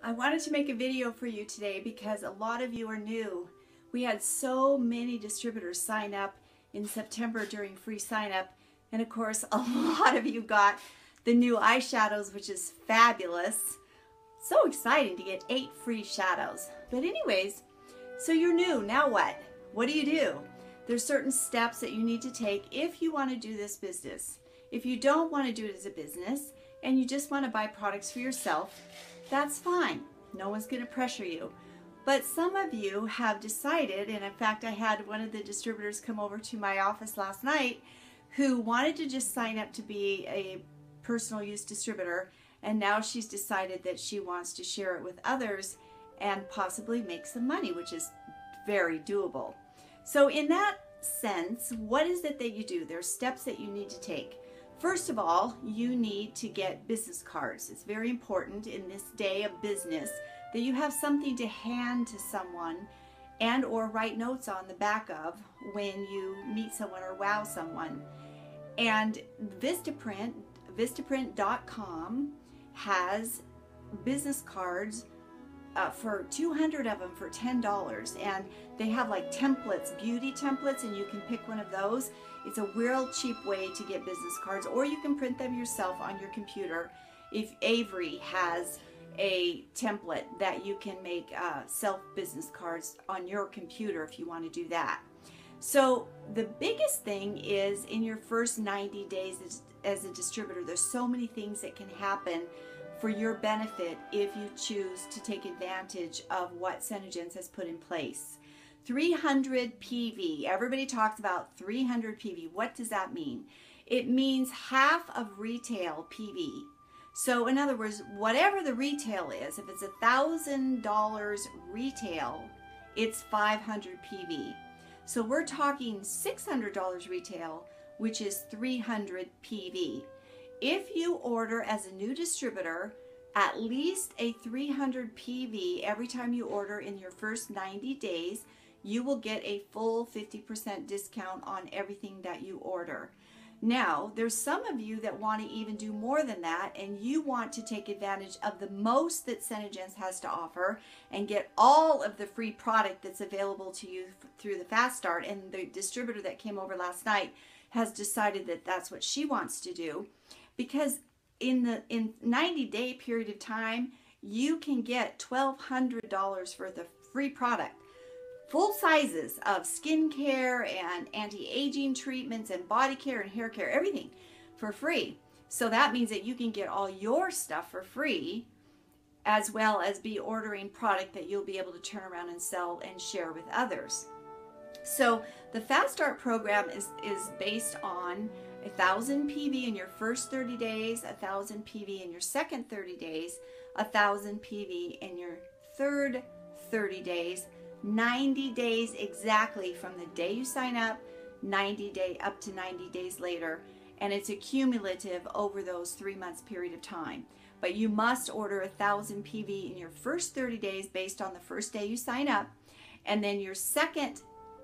I wanted to make a video for you today because a lot of you are new. We had so many distributors sign up in September during free sign up, and of course a lot of you got the new eyeshadows, which is fabulous. So exciting to get 8 free shadows. But anyways, so you're new, now what? What do? There's certain steps that you need to take if you want to do this business. If you don't want to do it as a business and you just want to buy products for yourself, that's fine. No one's going to pressure you. But some of you have decided, and in fact I had one of the distributors come over to my office last night who wanted to just sign up to be a personal use distributor, and now she's decided that she wants to share it with others and possibly make some money, which is very doable. So in that sense, what is it that you do? There's steps that you need to take. First of all, you need to get business cards. It's very important in this day of business that you have something to hand to someone and or write notes on the back of when you meet someone or wow someone. And Vistaprint.com has business cards for 200 of them for $10, and they have like templates, beauty templates, and you can pick one of those. It's a real cheap way to get business cards, or you can print them yourself on your computer. If Avery has a template that you can make self business cards on your computer if you want to do that. So the biggest thing is in your first 90 days as a distributor, there's so many things that can happen for your benefit if you choose to take advantage of what SeneGence has put in place. 300 PV. Everybody talks about 300 PV. What does that mean? It means half of retail PV. So in other words, whatever the retail is, if it's $1,000 retail, it's 500 PV. So we're talking $600 retail, which is 300 PV. If you order as a new distributor at least a 300 PV every time you order in your first 90 days, you will get a full 50% discount on everything that you order. Now, there's some of you that want to even do more than that, and you want to take advantage of the most that SeneGence has to offer and get all of the free product that's available to you through the Fast Start. And the distributor that came over last night has decided that that's what she wants to do, because in 90-day period of time, you can get $1,200 worth of free product. Full sizes of skincare and anti-aging treatments and body care and hair care, everything for free. So that means that you can get all your stuff for free, as well as be ordering product that you'll be able to turn around and sell and share with others. So the Fast Start program is based on 1,000 PV in your first 30 days, 1,000 PV in your second 30 days, 1,000 PV in your third 30 days, 90 days exactly from the day you sign up, up to 90 days later, and it's a cumulative over those 3 months period of time. But you must order 1,000 PV in your first 30 days based on the first day you sign up, and then your second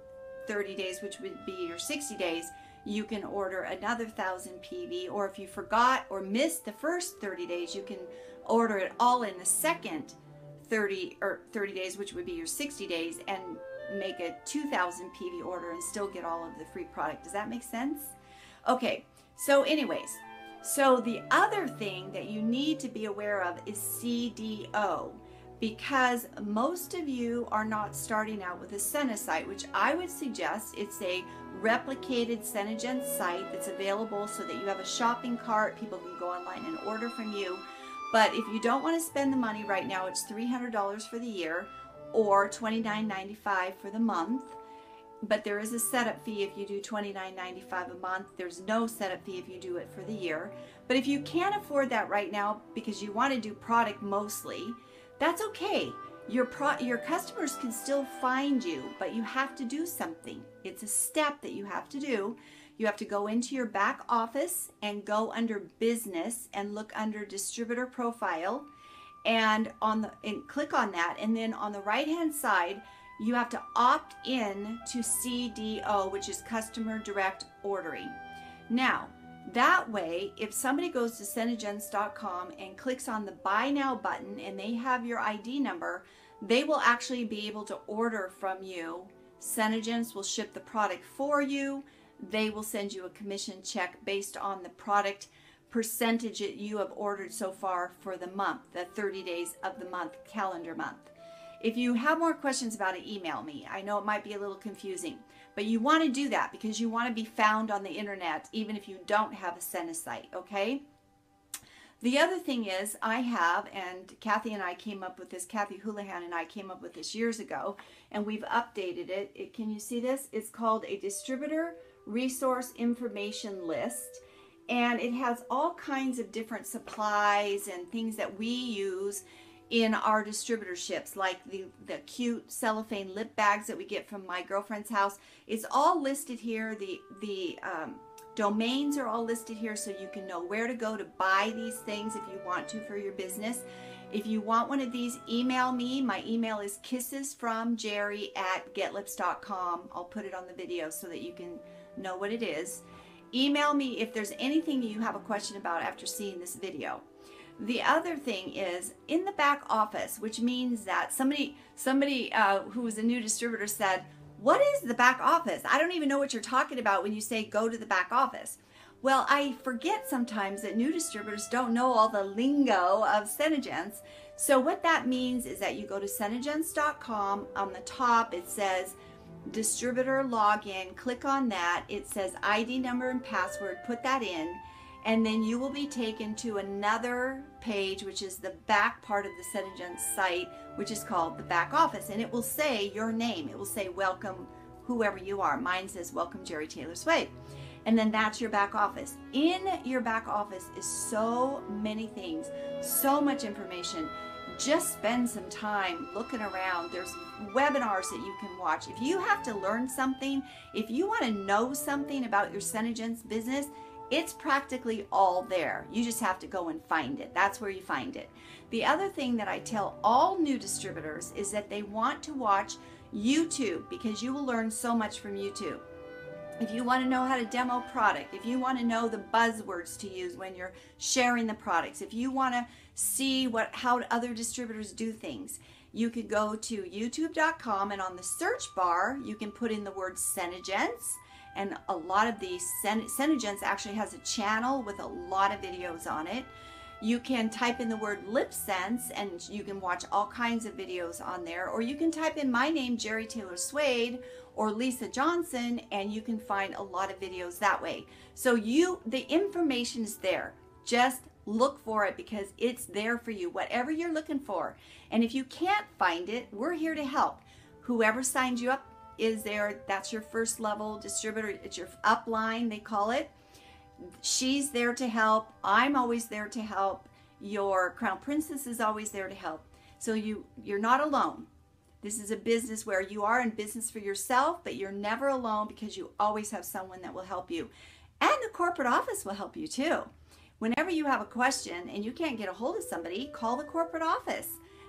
30 days, which would be your 60 days, you can order another 1,000 PV, or if you forgot or missed the first 30 days, you can order it all in the second 30 days, which would be your 60 days, and make a 2,000 PV order and still get all of the free product. Does that make sense? Okay, so anyways, so the other thing that you need to be aware of is CDO, because most of you are not starting out with a Sene site, which I would suggest it's a replicated SeneGence site that's available so that you have a shopping cart, people can go online and order from you. But if you don't want to spend the money right now, it's $300 for the year or $29.95 for the month. But there is a setup fee if you do $29.95 a month. There's no setup fee if you do it for the year. But if you can't afford that right now because you want to do product mostly, that's okay. Your customers can still find you, but you have to do something. It's a step that you have to do. You have to go into your back office and go under business and look under distributor profile and click on that, and then on the right hand side you have to opt in to CDO, which is customer direct ordering. Now That way, if somebody goes to SeneGence.com and clicks on the Buy Now button and they have your ID number, they will actually be able to order from you. SeneGence will ship the product for you. They will send you a commission check based on the product percentage that you have ordered so far for the month, the 30 days of the month, calendar month. If you have more questions about it, email me. I know it might be a little confusing, but you want to do that because you want to be found on the internet even if you don't have a Sene site, okay? The other thing is I have, and Kathy and I came up with this, Kathy Houlihan and I came up with this years ago, and we've updated it. Can you see this? It's called a Distributor Resource Information List, and it has all kinds of different supplies and things that we use in our distributorships, like the cute cellophane lip bags that we get from my girlfriend's house. It's all listed here. The domains are all listed here so you can know where to go to buy these things if you want to for your business. If you want one of these, email me. My email is kissesfromjeri@getlips.com. I'll put it on the video so that you can know what it is. Email me if there's anything you have a question about after seeing this video. The other thing is in the back office, which means that somebody who was a new distributor said, "What is the back office? I don't even know what you're talking about when you say go to the back office." Well, I forget sometimes that new distributors don't know all the lingo of SeneGence. So what that means is that you go to SeneGence.com. On the top it says distributor login. Click on that. It says ID number and password. Put that in. And then you will be taken to another page, which is the back part of the SeneGence site, which is called the back office. And it will say your name. It will say welcome whoever you are. Mine says welcome Jeri Taylor-Swade. And then that's your back office. In your back office is so many things, so much information. Just spend some time looking around. There's webinars that you can watch. If you have to learn something, if you want to know something about your SeneGence business, it's practically all there. You just have to go and find it. That's where you find it. The other thing that I tell all new distributors is that they want to watch YouTube because you will learn so much from YouTube. If you want to know how to demo product, if you want to know the buzzwords to use when you're sharing the products, if you want to see how other distributors do things, you could go to youtube.com and on the search bar, you can put in the word SeneGence. And a lot of these, SeneGence actually has a channel with a lot of videos on it. You can type in the word LipSense and you can watch all kinds of videos on there. Or you can type in my name, Jeri Taylor-Swade, or Lisa Johnson, and you can find a lot of videos that way. So the information is there. Just look for it because it's there for you, whatever you're looking for. And if you can't find it, we're here to help. Whoever signed you up is there. That's your first level distributor. It's your upline, they call it. She's there to help. I'm always there to help. Your Crown Princess is always there to help. So you're not alone. This is a business where you are in business for yourself, but you're never alone because you always have someone that will help you. And the corporate office will help you too. Whenever you have a question and you can't get a hold of somebody, call the corporate office,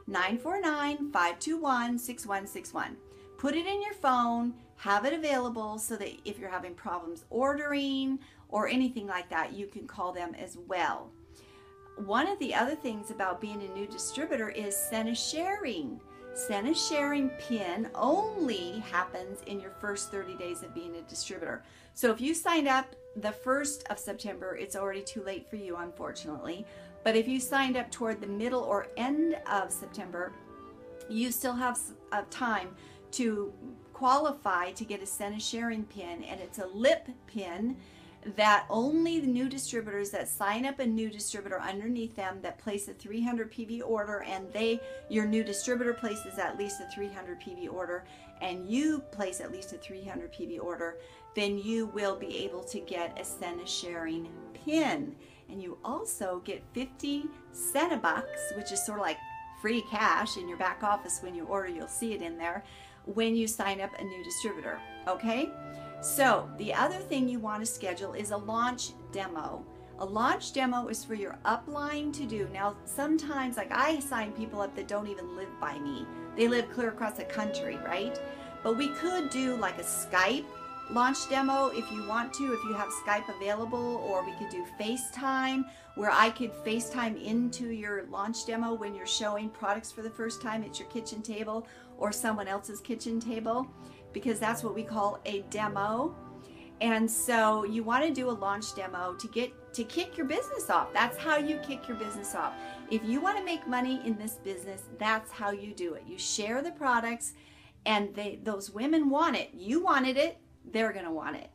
949-521-6161. Put it in your phone, have it available so that if you're having problems ordering or anything like that, you can call them as well. One of the other things about being a new distributor is Sene sharing. Sene sharing pin only happens in your first 30 days of being a distributor. So if you signed up the 1st of September, it's already too late for you, unfortunately. But if you signed up toward the middle or end of September, you still have time to qualify to get a Sene sharing pin, and it's a lip pin that only the new distributors that sign up a new distributor underneath them that place a 300 PV order, and your new distributor places at least a 300 PV order, and you place at least a 300 PV order, then you will be able to get a Sene sharing pin. And you also get 50 Sene bucks, which is sort of like free cash in your back office when you order. You'll see it in there when you sign up a new distributor, okay? So the other thing you want to schedule is a launch demo. A launch demo is for your upline to do. Now, sometimes, like I sign people up that don't even live by me. They live clear across the country, right? But we could do like a Skype launch demo if you want to, if you have Skype available, or we could do FaceTime where I could FaceTime into your launch demo when you're showing products for the first time at your kitchen table or someone else's kitchen table, because that's what we call a demo. And so you want to do a launch demo to kick your business off. That's how you kick your business off. If you want to make money in this business, that's how you do it. You share the products, and those women want it. You wanted it, they're going to want it.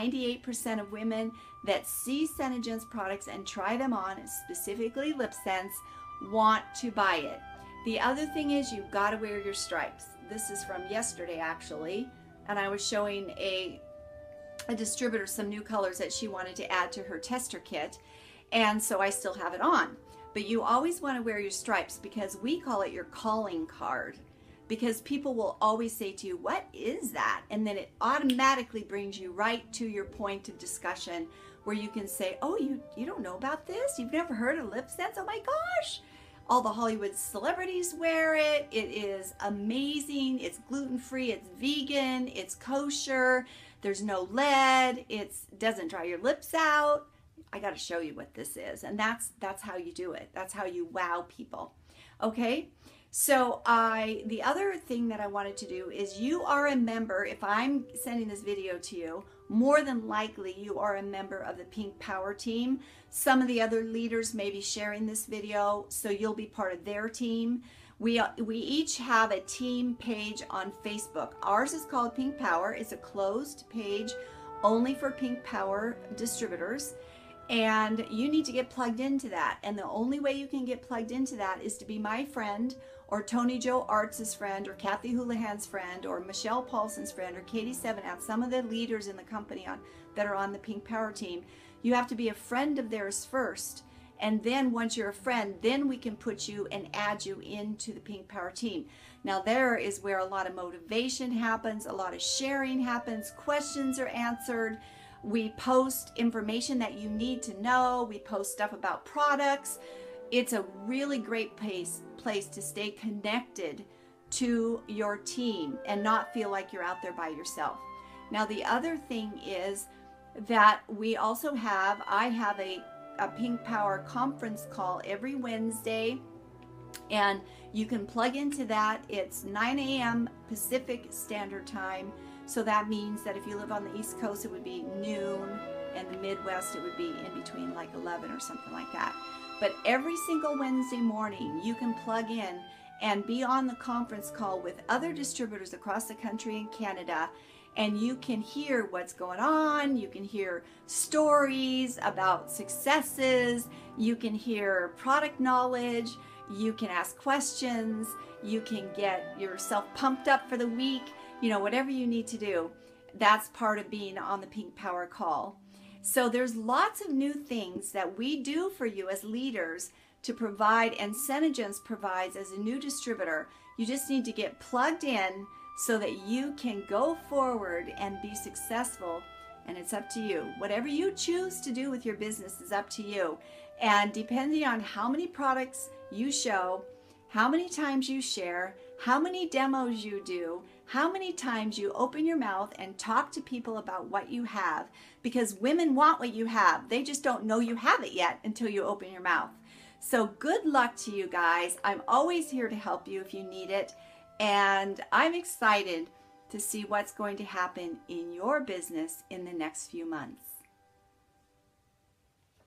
98% of women that see SeneGence products and try them on, specifically Lip Sense, want to buy it. The other thing is you've got to wear your stripes. This is from yesterday actually, and I was showing a distributor some new colors that she wanted to add to her tester kit, and so I still have it on. But you always want to wear your stripes, because we call it your calling card, because people will always say to you, what is that? And then it automatically brings you right to your point of discussion where you can say, oh, you don't know about this? You've never heard of Lip Sense? Oh my gosh! All the Hollywood celebrities wear it. It is amazing. It's gluten-free, it's vegan, it's kosher, there's no lead, it doesn't dry your lips out. I got to show you what this is, and that's how you do it. That's how you wow people. Okay? So the other thing that I wanted to do is, you are a member. If I'm sending this video to you, more than likely you are a member of the Pink Power team. Some of the other leaders may be sharing this video, so you'll be part of their team. We each have a team page on Facebook. Ours is called Pink Power. It's a closed page only for Pink Power distributors. And you need to get plugged into that. And the only way you can get plugged into that is to be my friend, or Tony Joe Arts' friend, or Kathy Houlihan's friend, or Michelle Paulson's friend, or Katie Sevenat, some of the leaders in the company that are on the Pink Power team. You have to be a friend of theirs first. And then once you're a friend, then we can put you and add you into the Pink Power team. Now there is where a lot of motivation happens, a lot of sharing happens, questions are answered. We post information that you need to know. We post stuff about products. It's a really great place to stay connected to your team and not feel like you're out there by yourself. Now the other thing is that we also have, I have a Pink Power conference call every Wednesday, and you can plug into that. It's 9 a.m. Pacific Standard Time. So that means that if you live on the East Coast, it would be noon, and the Midwest, it would be in between like 11 or something like that. But every single Wednesday morning, you can plug in and be on the conference call with other distributors across the country and Canada, and you can hear what's going on. You can hear stories about successes. You can hear product knowledge. You can ask questions. You can get yourself pumped up for the week. You know, whatever you need to do, that's part of being on the Pink Power call. So there's lots of new things that we do for you as leaders to provide, and SeneGence provides as a new distributor. You just need to get plugged in so that you can go forward and be successful, and it's up to you. Whatever you choose to do with your business is up to you. And depending on how many products you show, how many times you share, how many demos you do, how many times you open your mouth and talk to people about what you have, because women want what you have. They just don't know you have it yet until you open your mouth. So good luck to you guys. I'm always here to help you if you need it. And I'm excited to see what's going to happen in your business in the next few months.